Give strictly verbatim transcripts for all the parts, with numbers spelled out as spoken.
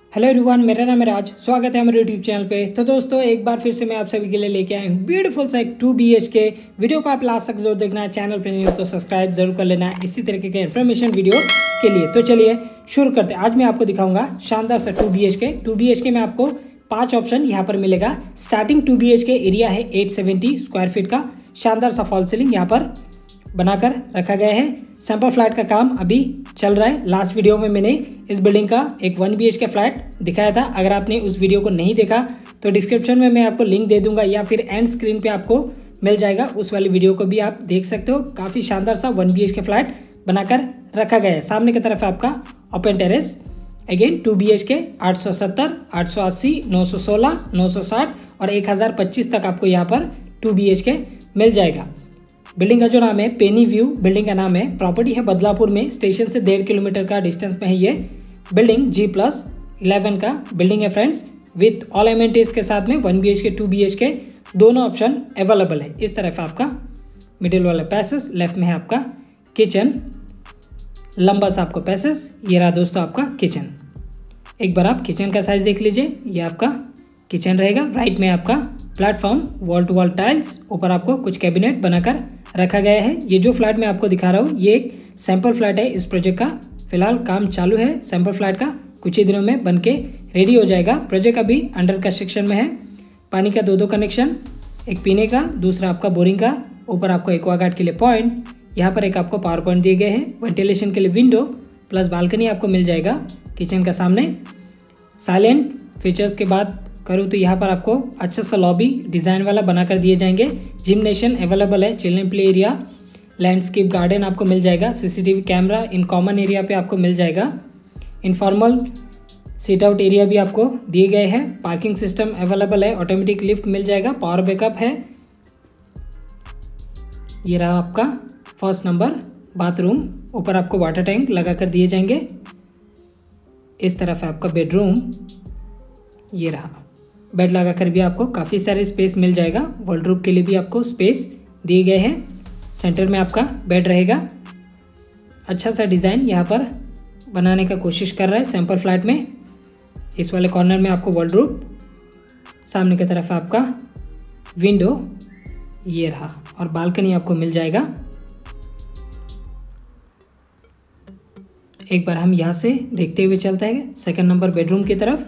Hello everyone, मेरा नाम है राज। स्वागत है हमारे यूट्यूब चैनल पे। तो दोस्तों, एक बार फिर से मैं आप सभी के लिए लेके आया हूँ ब्यूटीफुल सा एक two B H K video को। आप लास्ट तक जरूर देखना है। चैनल पे नहीं हो तो सब्सक्राइब जरूर कर लेना है इसी तरीके के इन्फॉर्मेशन वीडियो के लिए। तो चलिए शुरू करते हैं। आज मैं आपको दिखाऊंगा शानदार सा two B H K two B H K में आपको पाँच ऑप्शन यहाँ पर मिलेगा। Starting two B H K area है एट सेवेंटी स्क्वायर फीट का। शानदार सा फॉल सीलिंग यहाँ पर बनाकर रखा गया है। सैंपल फ्लैट का काम अभी चल रहा है। लास्ट वीडियो में मैंने इस बिल्डिंग का एक one B H K flat दिखाया था। अगर आपने उस वीडियो को नहीं देखा तो डिस्क्रिप्शन में मैं आपको लिंक दे दूंगा या फिर एंड स्क्रीन पे आपको मिल जाएगा। उस वाली वीडियो को भी आप देख सकते हो। काफ़ी शानदार सा one B H K flat बनाकर रखा गया है। सामने की तरफ है आपका open terrace. Again two B H K आठ सौ सत्तर, आठ सौ अस्सी, नौ सौ सोलह, नौ सौ साठ और एक हज़ार पच्चीस तक आपको यहाँ पर टू बी एच के मिल जाएगा। बिल्डिंग का जो नाम है पेनी व्यू बिल्डिंग का नाम है। प्रॉपर्टी है बदलापुर में। स्टेशन से डेढ़ किलोमीटर का डिस्टेंस में है ये बिल्डिंग। जी प्लस इलेवन का बिल्डिंग है फ्रेंड्स, विथ ऑल एमेनिटीज के साथ में। One B H K two B H K दोनों ऑप्शन अवेलेबल है। इस तरफ आपका मिडिल वाला पैसेज, लेफ्ट में है आपका किचन, लंबा सा आपको पैसेज। ये रहा दोस्तों आपका किचन। एक बार आप किचन का साइज देख लीजिए। ये आपका किचन रहेगा। राइट में आपका platform, wall to wall tiles, ऊपर आपको कुछ कैबिनेट बनाकर रखा गया है। ये जो फ्लैट मैं आपको दिखा रहा हूँ ये एक सैंपल फ्लैट है। इस प्रोजेक्ट का फिलहाल काम चालू है। सैंपल फ्लैट का कुछ ही दिनों में बनके रेडी हो जाएगा। प्रोजेक्ट अभी अंडर कंस्ट्रक्शन में है। पानी का दो दो कनेक्शन, एक पीने का, दूसरा आपका बोरिंग का। ऊपर आपको एक्वागार्ड के लिए पॉइंट, यहाँ पर एक आपको पावर पॉइंट दिए गए हैं। वेंटिलेशन के लिए विंडो प्लस बालकनी आपको मिल जाएगा किचन का सामने। साइलेंट फीचर्स के बाद करूँ तो यहाँ पर आपको अच्छा सा लॉबी डिज़ाइन वाला बनाकर दिए जाएंगे। जिमनेशियम अवेलेबल है, children play area, landscape garden आपको मिल जाएगा। CCTV camera in common area पे आपको मिल जाएगा। इनफॉर्मल सीट आउट एरिया भी आपको दिए गए हैं। पार्किंग सिस्टम अवेलेबल है। ऑटोमेटिक लिफ्ट मिल जाएगा। पावर बैकअप है। ये रहा आपका फर्स्ट नंबर बाथरूम। ऊपर आपको वाटर टैंक लगा कर दिए जाएंगे। इस तरफ है आपका बेडरूम। ये रहा बेड लगाकर भी आपको काफ़ी सारे स्पेस मिल जाएगा। वॉलड्रॉप के लिए भी आपको स्पेस दिए गए हैं। सेंटर में आपका बेड रहेगा। अच्छा सा डिज़ाइन यहाँ पर बनाने का कोशिश कर रहा है सैंपल फ्लैट में। इस वाले कॉर्नर में आपको वॉलड्रॉप, सामने की तरफ आपका विंडो, ये रहा, और बालकनी आपको मिल जाएगा। एक बार हम यहाँ से देखते हुए चलते हैं सेकंड नंबर बेडरूम की तरफ।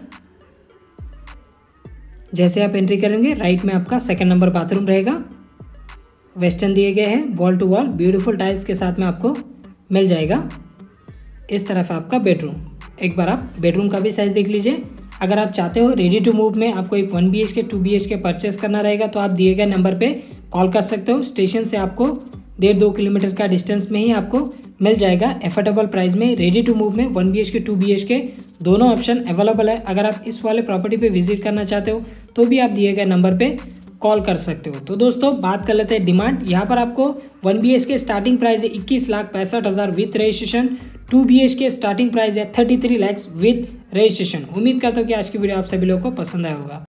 जैसे आप एंट्री करेंगे राइट में आपका सेकंड नंबर बाथरूम रहेगा। वेस्टर्न दिए गए हैं, wall to wall beautiful tiles के साथ में आपको मिल जाएगा। इस तरफ आपका बेडरूम। एक बार आप बेडरूम का भी साइज देख लीजिए। अगर आप चाहते हो रेडी टू मूव में आपको एक one B H K two B H K purchase करना रहेगा तो आप दिए गए नंबर पे कॉल कर सकते हो। स्टेशन से आपको डेढ़ दो किलोमीटर का डिस्टेंस में ही आपको मिल जाएगा एफोर्डेबल प्राइस में। रेडी टू मूव में one B H K two B H K दोनों ऑप्शन अवेलेबल है। अगर आप इस वाले प्रॉपर्टी पे विजिट करना चाहते हो तो भी आप दिए गए नंबर पे कॉल कर सकते हो। तो दोस्तों बात कर लेते हैं डिमांड। यहाँ पर आपको one B H K starting price है इक्कीस लाख पैंसठ हज़ार with registration. Two B H K starting price है thirty three lakhs with registration. उम्मीद करता हूँ कि आज की वीडियो आप सभी लोगों को पसंद आया होगा।